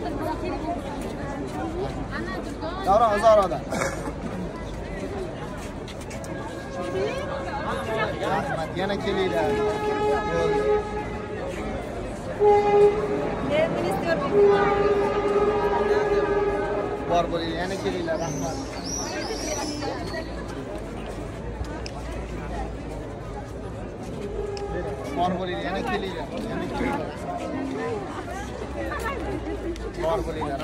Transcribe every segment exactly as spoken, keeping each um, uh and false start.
Davron Uzoqroqdan. Rahmat, yana kelinglar. Bor bo'ling, yana kelinglar, rahmat. Bor bo'ling, yana kelinglar, yana kelinglar. Bor bo'linglar.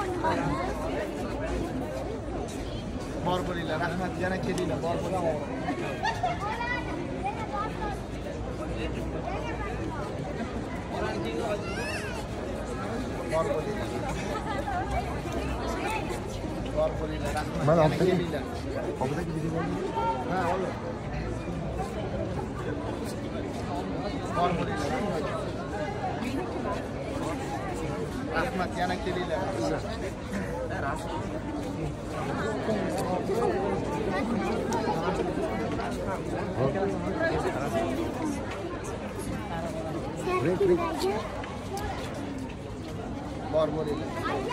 Bor bo'linglar, rahmat, yana kelinglar, bor bo'ling. Bor bo'linglar. Bor bo'linglar, rahmat. Mana yana kelinglar. Oldagi video. Ha, olur. Bor bo'linglar, rahmat. Rahmat, yana kelinglar. Bor bo'linglar.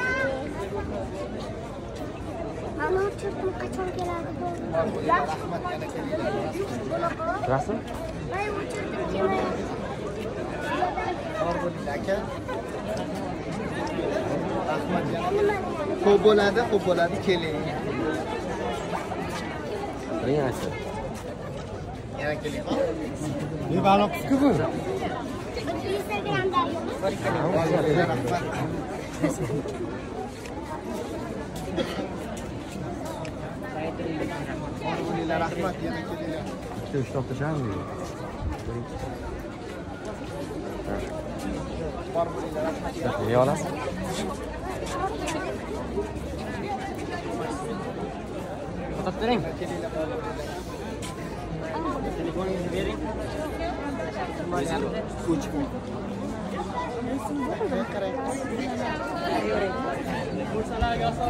Ana uçurtma qachon keladi bu? Bor bo'linglar, rahmat, yana kelinglar. Rasm? Voy uçurtma kelmayapti. Bor bo'linglar, aka. Rahmat, yana. Xo'p bo'ladi, xo'p bo'ladi, keling. Ring aka. Yana keling. Ne balo qisku bu? Instagramda. Bor bo'linglar, rahmat. Bor bo'linglar, rahmat, yana kelinglar. İşte üç nokta şahane mi? Bor bo'linglar, rahmat. Ne olasın? Fotoğraflarım. Kelinglar, bor bo'linglar. Telefoningizni bering. Uch kun. Qarang. Kursalarga oson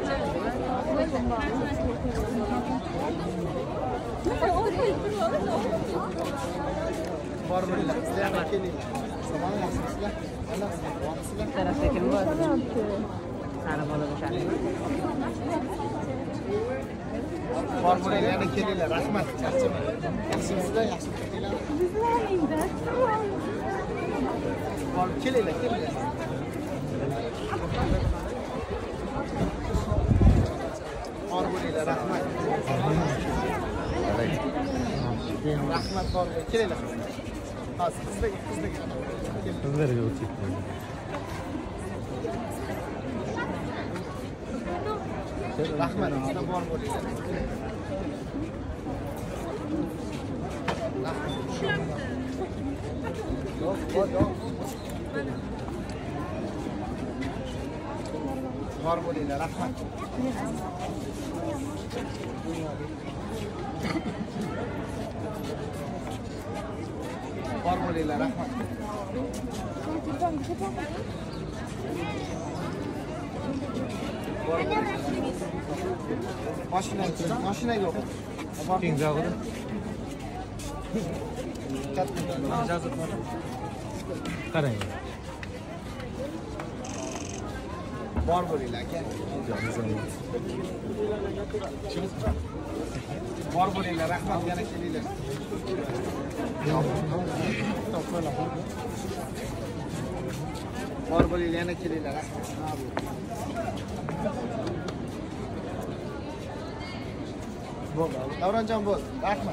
Bor bo'linglar, sizlar ham kelinglar. Salom, yaxshimisizlar? Yaxshimisizlar? tarafda kim bor? Sani bola o'shani. Bor bo'linglar, yana kelinglar, rahmat. Charchamang. Yaxshimisizlar? Yaxshimisizlar? Bor, kelinglar, kelinglar. Bor bo'linglar, rahmat. Rahmat, bor bo'ling. Kelinglar. Hozir sizlarga, sizlarga. Sizlarga o'tib. Rahmat, sizlar bor bo'linglar. Rahmat. Yo'q, yo'q, yo'q. Bor bo'linglar, rahmat. Bor bo'linglar, rahmat. Mashinaga kiring, mashinaga o'qing. Keng zog'ida. Katta ijozat bor. Qarang. Bor bo'linglar, aka. Bor bo'linglar, rahmat, yana kelinglar. Bor bo'linglar, yana kelinglar, rahmat. Bo'ldi. Davronjon bo'ldi. Rahmat.